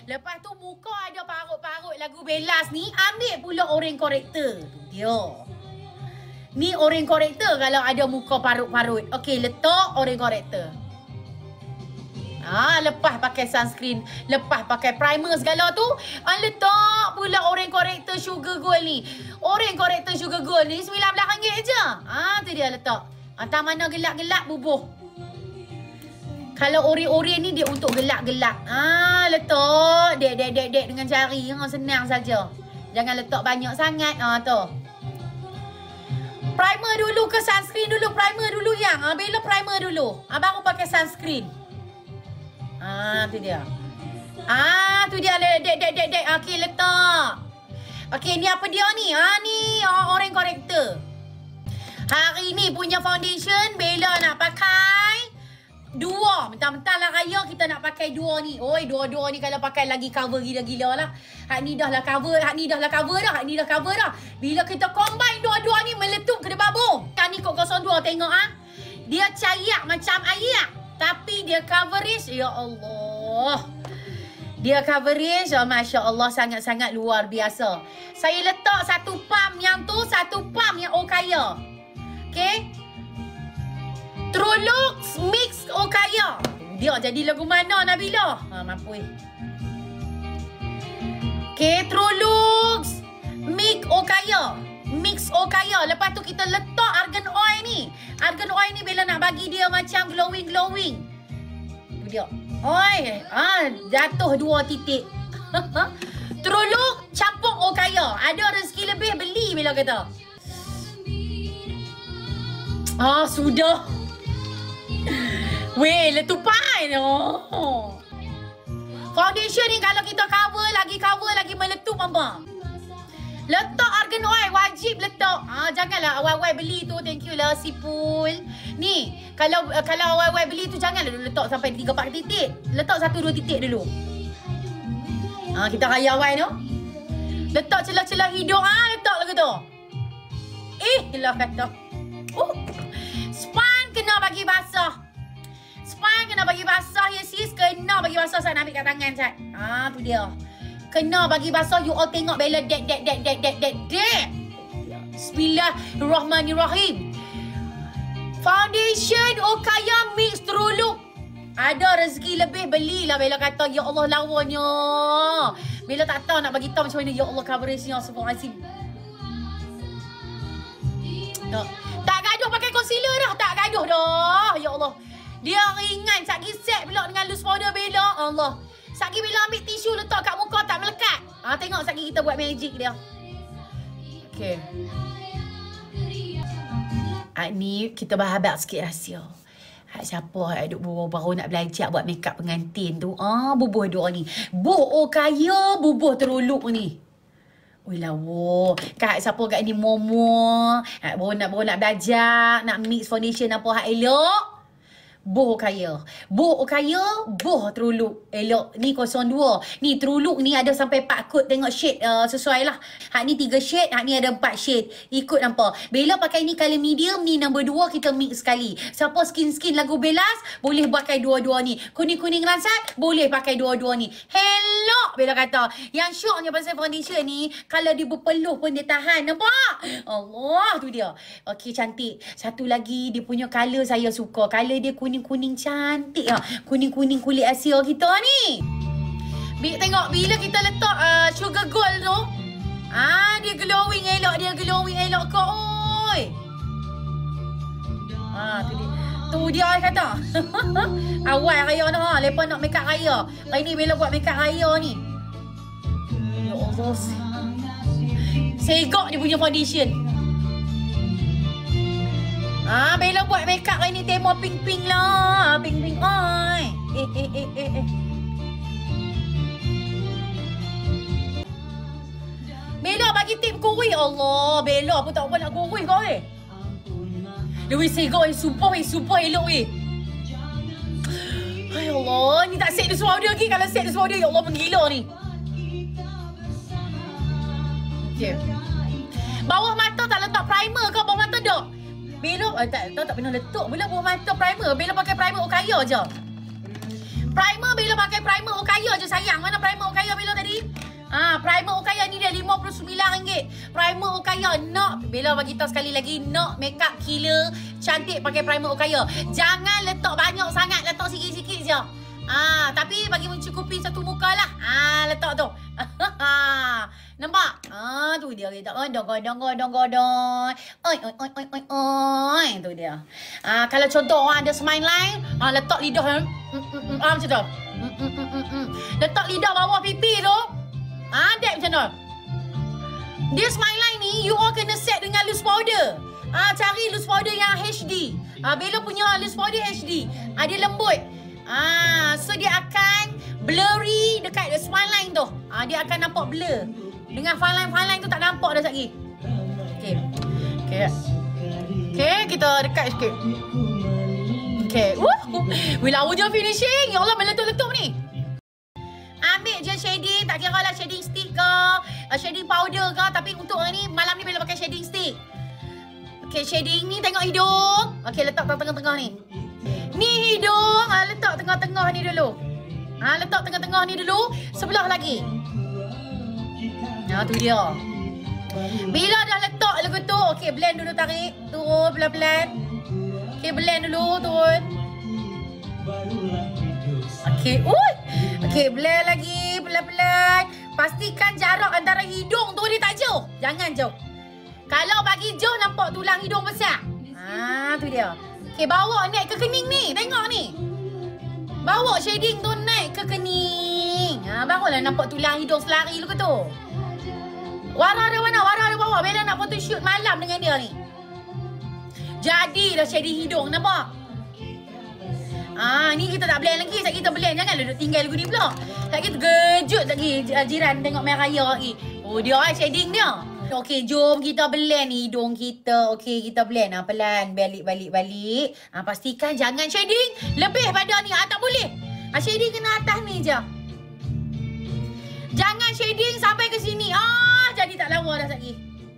Lepas tu muka ada parut-parut lagu Bellas ni, ambil pula orange corrector. Dia. Ni orange corrector kalau ada muka parut-parut. Okey, letak orange corrector. Lepas pakai sunscreen, lepas pakai primer segala tu, letak pula orange corrector sugar gold ni. Orange corrector sugar gold ni RM19 je. Tu dia letak. Tak mana gelap-gelap bubuh. Kalau ori-ori ni dia untuk gelap-gelap. Letak dek dengan jari. Senang saja. Jangan letak banyak sangat. Tu. Primer dulu ke sunscreen dulu? Primer dulu yang. Bella primer dulu. Baru pakai sunscreen. Tu dia. Tu dia dek. Okey, letak. Okey, ni apa dia ni? Ni orange corrector. Hari ni punya foundation Bella nak pakai dua. Mentang-mentang lah raya kita nak pakai dua ni. Oi, dua-dua ni kalau pakai lagi cover gila-gila lah. Hak ni dah lah cover dah. Bila kita combine dua-dua ni meletup ke depan bom. Kan ni kod 02 tengok Dia cayak macam air. Tapi dia coverage, ya Allah. Dia coverage, Masya Allah, sangat-sangat luar biasa. Saya letak satu pump yang tu, satu pump yang Okaya. Okay. True Looks Mix Okaya. Dia jadi lagu mana Nabila? Mampu. Okay, True Looks Mix Okaya. Mix Okaya. Lepas tu kita letak argan oil ni. Argan oil ni Bella nak bagi dia macam glowing. Tu dia. Oi, jatuh 2 titik. True Look campur Okaya. Ada rezeki lebih beli Bella kata. Sudah. Weh, letupan. Foundation ni kalau kita cover lagi meletup apa? Letak argan oil, wajib letak. Janganlah awal-awal beli tu. Thank you lah Sipul. Ni, kalau awal-awal beli tu janganlah letak sampai 3-4 titik. Letak 1-2 titik dulu. Kita raya awal tu. Letak celah-celah hidung. Letak lagi tu. Lah kata. Span kena bagi basah. Ya sis. Kena bagi basah. Saya nak ambil kat tangan Sat. Tu dia. Kena bagi basah. You all tengok Bella dek. Bismillahirrahmanirrahim. Foundation Okaya Mix True Look. Ada rezeki lebih belilah Bella kata. Ya Allah lawanya. Bella tak tahu nak bagi tahu macam mana. Ya Allah coverage-nya. Astagfirullahalazim. Tak gaduh pakai concealer dah. Tak gaduh dah. Ya Allah. Dia ringan. Satgi set pula dengan loose powder Bella. Allah. Satgi Bella ambil tisu letak kat muka tak melekat. Tengok Satgi kita buat magic dia. Okay. Ni kita bahabak sikit rahsia. Siapa duk baru nak belajar buat makeup pengantin tu. Bubuh dua ni. Okaya bubuh True Look ni. Oi lawa. Kak siapa kat ni momo. Baru nak belajar, nak mix foundation apa hak elok. Okaya, True Look elok. Ni 02. Ni True Look ni ada sampai 4 kod. Tengok shade sesuai lah. Hak ni 3 shade, hak ni ada 4 shade. Ikut nampak. Bella pakai ni color medium, ni number 2 kita mix sekali. Siapa skin lagu Bellas boleh pakai dua-dua ni. Kuning-kuning lansat boleh pakai dua-dua ni. Hello Bella kata. Yang syoknya pasal foundation ni, kalau dia berpeluh pun dia tahan. Nampak? Allah tu dia. Okey, cantik. Satu lagi dia punya color saya suka. Color dia kuning-kuning cantik. Kuning-kuning kulit Asia kita ni. Tengok bila kita letak sugar gold tu. Dia glowing elok ke. Oi. Tu dia kata. Awal raya dah. Lepas nak make up raya. Hari ni Bella buat make up raya ni. Ya Allah. Segak dia punya foundation. Bella buat make up hari ni tema pink-pink lah. Pink-pink. Bella bagi tip kurui. Allah, Bella pun tak apa nak kurui kau Lui segak super elok Hai Allah, ni tak set the powder lagi. Kalau set the powder, ya Allah menggila ni. Okay. Bawah mata tak letak primer ke? Bawah mata tak? Bella tak pernah letak pula bawah mata primer. Bella pakai primer Okaya je. Bella pakai primer Okaya je sayang. Mana primer Okaya? Primer Okaya ni dia RM59. Primer Okaya. Nak, Bella bagi tahu sekali lagi, nak makeup killer cantik pakai primer Okaya. Jangan letak banyak sangat, letak sikit-sikit je. Tapi bagi mencukupi satu muka lah. Letak tu. Nampak? Tu dia kita. Godong. Oi. Tu dia. Kalau contoh orang ada smile line, letak lidah macam tu. Letak lidah bawah pipi tu. Dek macam tu. Dia smile line ni, you all kena set dengan loose powder. Cari loose powder yang HD. Bella punya loose powder HD. Dia lembut. So dia akan blurry dekat smile line tu. Dia akan nampak blur. Dengan fine line tu tak nampak dah lagi. Okay, kita dekat sikit. Okay. Lawa je finishing. Ya Allah, meletup-letup ni. Ambil je shading. Tak kira lah shading stick ke, shading powder ke. Tapi untuk ni, malam ni Bella pakai shading stick. Okay, shading ni tengok hidung. Okay, letak tengah-tengah ni. Ni hidung. Letak tengah-tengah ni dulu. Letak tengah-tengah ni dulu. Sebelah lagi. Tu dia. Bila dah letak lagu tu, okey, blend dulu, tarik. Turun pelan-pelan. Okey, blend dulu, turun. Okey, okey, blend lagi pelan-pelan. Pastikan jarak antara hidung tu dia tak jauh. Jangan jauh. Kalau bagi jauh nampak tulang hidung besar. Tu dia. Okey, bawa naik ke kening ni. Tengok ni. Bawa shading tu naik ke kening. Barulah nampak tulang hidung selari lu ke tu. Warna ada mana? Warna ada bawah. Bella nak foto shoot malam dengan dia ni. Jadilah shading hidung. Nampak? Ni kita tak blend lagi. Sekejap kita blend. Jangan duduk tinggal lagu ni pula. Sekejap kita kejut lagi jiran tengok main raya lagi. Dia shading dia. Okey, jom kita blend ni hidung kita. Okey, kita blend. Pelan. Balik. Pastikan jangan shading lebih pada ni. Tak boleh. Shading kena atas ni je. Jangan shading sampai ke sini. Jadi tak lawa dah lagi.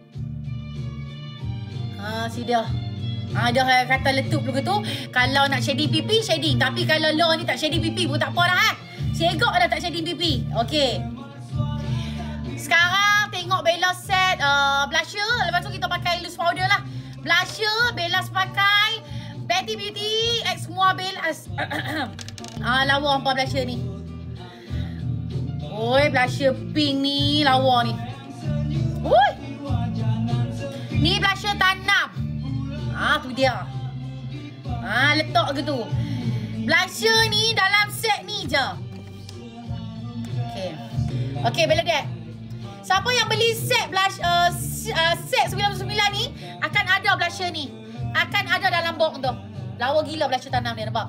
Sudah. Dah kata letup dulu tu. Kalau nak shading pipi, shading. Tapi kalau low ni tak shading pipi pun tak apa dah. Segok dah tak shading pipi. Okey. Sekarang tengok Bella set blusher. Lepas tu kita pakai loose powder lah. Blusher, Bella pakai Betty Beauty X Mua Bella. Lawa hampa blusher ni. Blusher pink ni lawa ni. Ni blusher tanam. Tu dia. Letak ke tu. Blusher ni dalam set ni je. Okay, Bella Dek. Siapa yang beli set blush set 99 ni akan ada blusher ni. Akan ada dalam box tu. Lawa gila blusher tanam dia, nampak?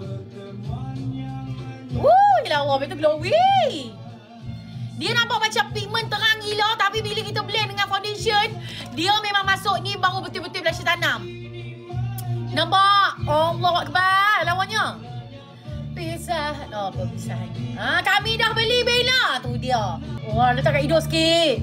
Lawa betul glowy. Dia nampak macam pigment terang gila, tapi bila kita blend dengan foundation, dia memang masuk ni baru betul-betul blusher tanam. Nampak? Allahu Akbar lawanya. Pisah. Apa pisah ni? Kami dah beli Bella. Tu dia. Letak kat hidung sikit.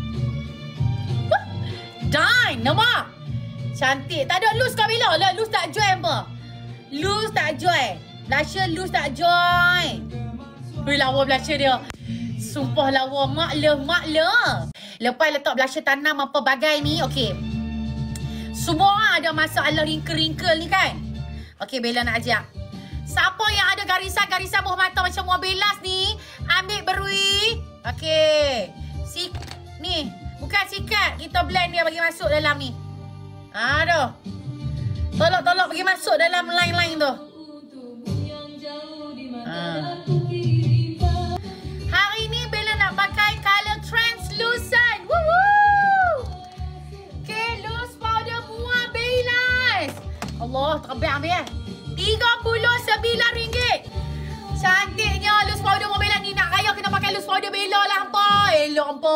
Done. Nampak? Cantik. Tak ada loose kau Bella. Loose tak join apa? Loose tak join. Blusher loose tak join. Lawa blusher dia. Sumpah lawa. Mak le. Lepas letak blusher tanam apa bagai ni. Okey. Semua orang ada masalah wrinkle-wrinkle ni kan. Okey, Bella nak ajak. Siapa yang ada garisan-garisan bawah mata macam Mua Bellas ni, ambil berui. Okey. Ni. Bukan sikat. Kita blend dia bagi masuk dalam ni. Aduh. Tolak-tolak bagi masuk dalam line-line tu. Hari ni Bella nak pakai color translucent. Woohoo! Okay, loose powder Mua Bellas. Allah, terbiak ambil RM39. Cantiknya loose powder Mua Bellas ni. Nak raya kena pakai loose powder Bella lah hampa. Elok hampa.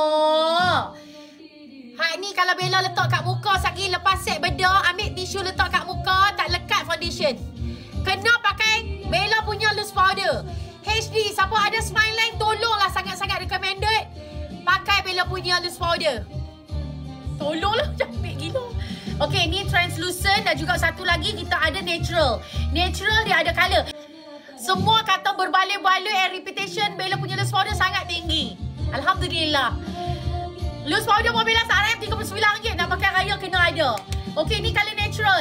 Hak ni kalau Bella letak kat muka sekali lepas set bedak, ambil tisu letak kat muka, tak lekat foundation. Kena pakai Bella punya loose powder. HD, siapa ada smile line tolonglah, sangat-sangat recommended pakai Bella punya loose powder. Tolonglah, cantik gila. Okey, ni translucent dan juga satu lagi kita ada natural. Natural dia ada colour. Semua kata berbalik-balik and reputation Bella punya loose powder sangat tinggi. Alhamdulillah. Loose powder Bella RM RM39 nak pakai raya kena ada. Okey, ni colour natural.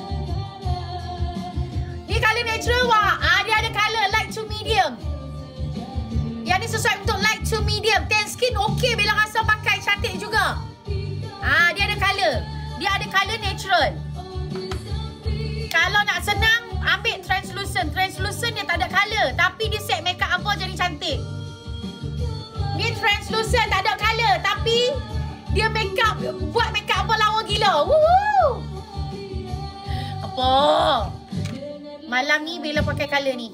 Ni colour natural wah. Dia ada colour light to medium. Yang ni sesuai untuk light to medium. Tan skin okey Bella rasa pakai cantik juga. Dia ada colour. Dia ada colour natural. Kalau nak senang ambil translucent. Translucent dia tak ada colour tapi dia set makeup apa jadi cantik. Ni translucent tak ada colour tapi dia makeup buat makeup apa lawa gila. Woohoo. Apa? Malam ni Bella pakai colour ni.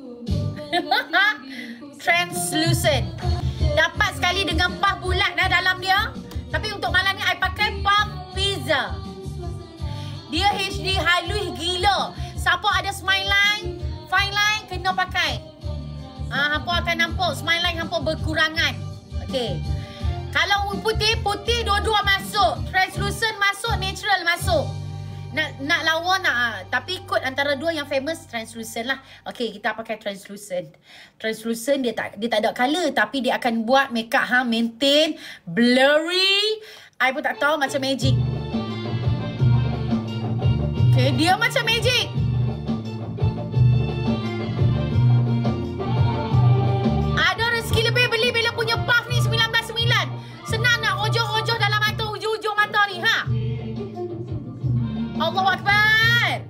Translucent. Dapat sekali dengan puff bulat dalam dia. Tapi untuk malam ni I pakai puff pizza. Dia HD halus gila. Siapa ada smile line, fine line kena pakai. Hampa akan nampak smile line hampa berkurangan. Okey. Kalau putih dua-dua masuk. Translucent masuk, natural masuk. Nak lawa nak. Tapi kot antara dua yang famous translucent lah. Okey, kita pakai translucent. Translucent dia tak ada colour tapi dia akan buat makeup maintain blurry. I pun tak tahu macam magic. Okey, dia macam magic. Ada rezeki lebih beli Bella punya puff ni 19.9. Senang nak rojoh-rojoh dalam mata, ujung-ujung mata ni, ha? Allahu Akbar.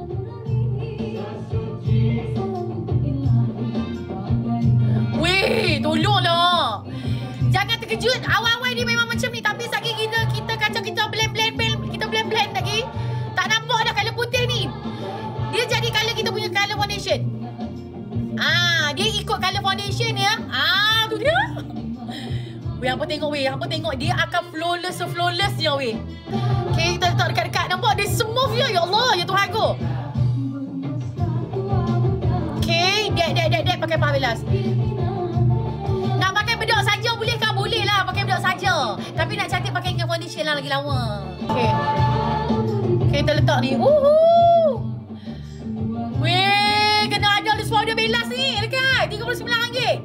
Weh, tolonglah. Jangan terkejut. Awal-awal dia memang macam ni. Tapi sekali kita kacau, kita blend lagi. Tak nampak dah colour putih ni. Dia jadi colour kita punya colour foundation. Dia ikut colour foundation ya. Tu dia. Weh, apa tengok weh. Apa tengok dia akan flawless je weh. Okay, kita letak dekat-dekat. Nampak dia smooth je. Ya Allah, ya Tuhan aku. Okay, dek pakai puff belas. Nak pakai bedak saja boleh ke? Boleh lah pakai bedak saja. Tapi nak cantik pakai dengan foundation lah lagi lama. Okay. Okay, kita letak ni. Weh, kena ada loose powder belas ni dekat RM39.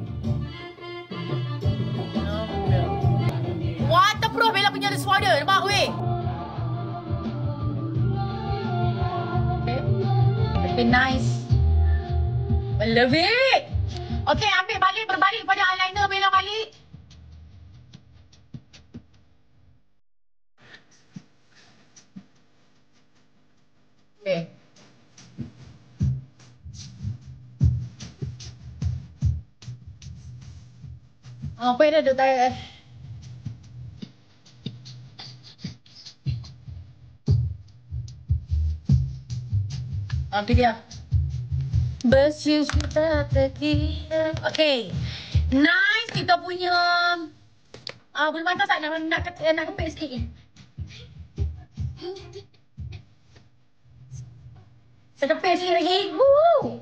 Waterproof Bella punya loose powder. Nampak weh? Okay, nice. I love it. Okay, ambil balik, berbalik pada eyeliner Bella balik. Okay. Apa yang ada tak? Tu dia. Bersius kita terkira. Okay. Nice kita punya. Bulu mata tak nak kepek sikit. Sekepek sikit lagi. Woo!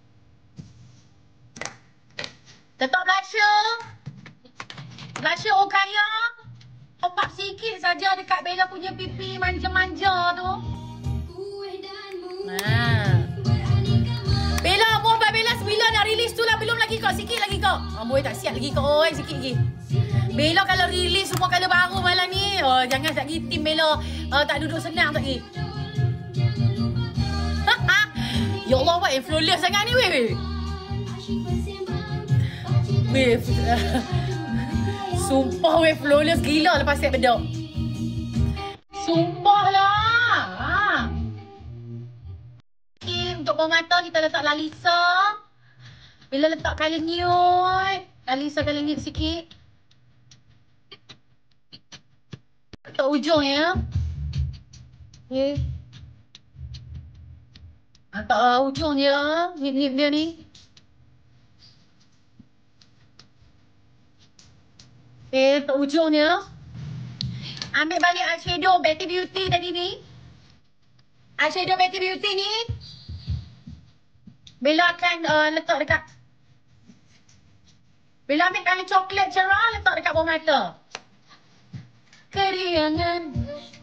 Letak blusher. Blusher Okaya. Top up sikit saja dekat Bella punya pipi manja-manja tu. Bella, mohon Bella sebila nak release tu lah. Belum lagi kau, sikit lagi kau. Boleh tak siap lagi kau, oi, sikit lagi. Bella kalau release semua colour baru malam ni, jangan lagi tim Bella tak duduk senang lagi. Ya Allah, buat flawless sangat ni weh. Weh, sumpah weh flawless gila lepas set bedak. Sumpah lah. Untuk bawah mata kita letak Lalisa. Bila letak colour nude. Lalisa colour nude sikit. Letak ujung ya. Okay. Letak ujung dia. Nip dia ni. Okay, letak ujung dia. Ambil balik eyeshadow Betty Beauty tadi ni. Eyeshadow Betty Beauty ni. Bella akan letak dekat. Bella ambil colour coklat cerah, letak dekat bawah mata. Keriangan.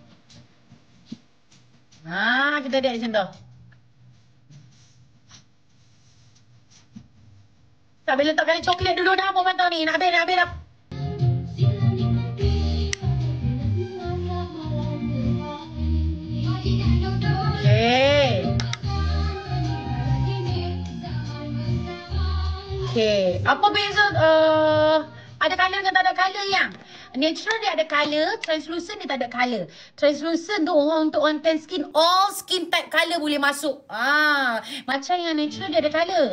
Kita ada macam tu. Tak, Bella letak colour coklat dulu dah bawah mata ni. Nak habis dah. Okay. Apa beza ada colour dengan tak ada colour yang? Natural dia ada colour, translucent dia tak ada colour. Translucent tu untuk orang tan skin, all skin type colour boleh masuk. Macam yang natural dia ada colour.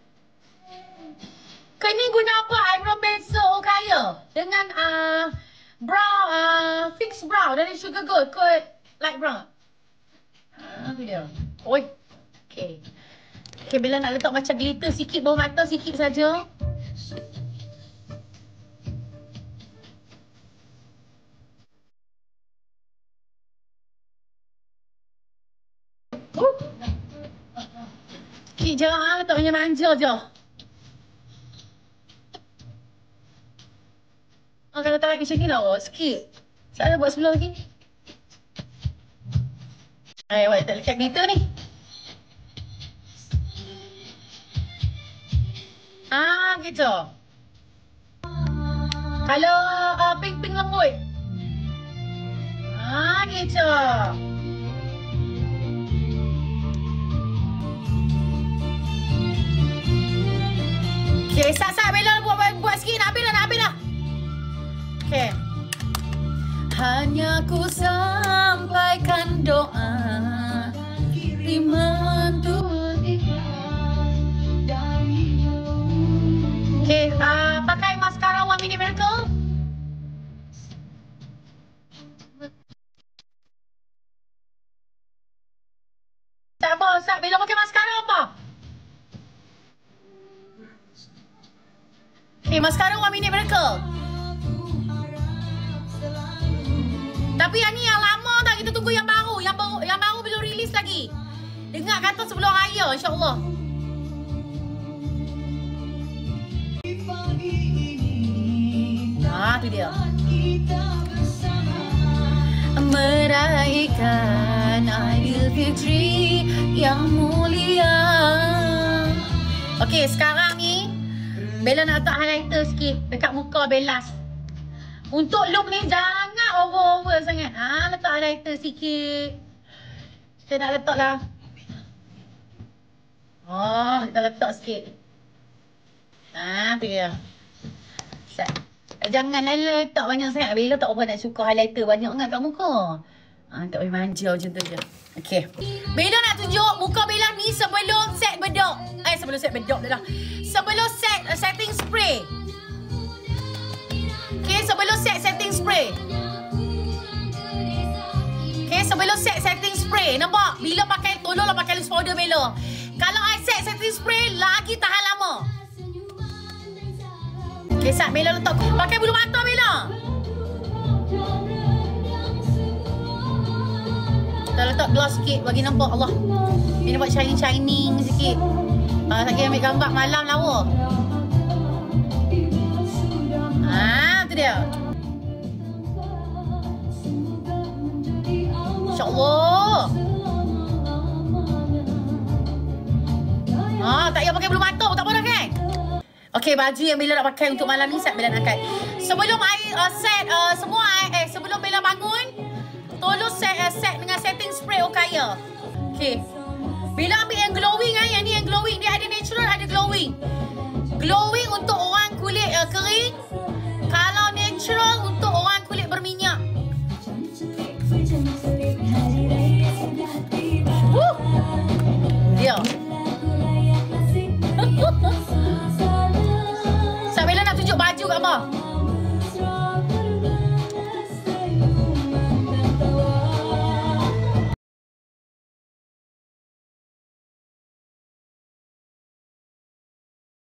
Kau ni guna apa? Eyebrow pencil Okaya dengan brow, fix brow dari Sugar Gold, kod light brown. Tu dia. Oi. Okay. Okay, bila nak letak macam glitter sikit, bawah mata sikit saja. Sikit je lah, letak macam manja je. Kalau tak lagi macam ni lah, sikit. Saya buat sebelah lagi. Awak tak lekat glitter ni. Gitu. Kalau pink-pink lembut. Gitu. Okay, sat-sat Bella buat sikit. Nak habis dah. Okay. Hanya ku sampaikan doa Tuhan. Okay, pakai maskara One Minute Miracle. Tak apa, Sat. Bella pakai maskara apa? Okay, maskara One Minute Miracle. Tapi yang ni yang lama tak, kita tunggu yang baru. Yang baru belum release lagi. Dengar kata sebelum raya, insya-Allah. Tu dia. Meraihkan Aidilfitri yang mulia. Okey, sekarang ni Bella nak letak highlighter sikit dekat muka Bella. Untuk look ni jangan over sangat. Letak highlighter sikit. Kita nak letak lah. Kita letak sikit. Tu dia. Jangan letak banyak sangat. Bella tak apa nak suka highlighter banyak sangat kat muka. Tak boleh manja macam tu je. Okay. Bella nak tunjuk muka Bella ni sebelum set bedok. Sebelum set bedok dah. Sebelum set setting spray. Okay, sebelum set setting spray. Okay, sebelum set setting spray. Nampak? Bila pakai, tolonglah pakai loose powder Bella. Kalau I set setting spray, lagi tahan lama. Okay, Sat, Bella letak. Pakai bulu mata Bella. Kita letak gloss sikit bagi nampak Allah. Ini buat shining sikit. Lagi ambil gambar malam lawa. Tu dia. InsyaAllah. Tak payah pakai bulu mata pun tak apa dah kan? Okey, baju yang Bella nak pakai untuk malam ni Sat Bella nak angkat. Sebelum set semua sebelum Bella bangun, tolong set dengan setting spray Okaya. Okey. Bella ambil yang glowing yang ni yang glowing. Dia ada natural, ada glowing. Glowing untuk orang kulit kering. Kalau natural untuk orang kulit berminyak. Dia. Sat Bella nak tunjuk baju kat apa?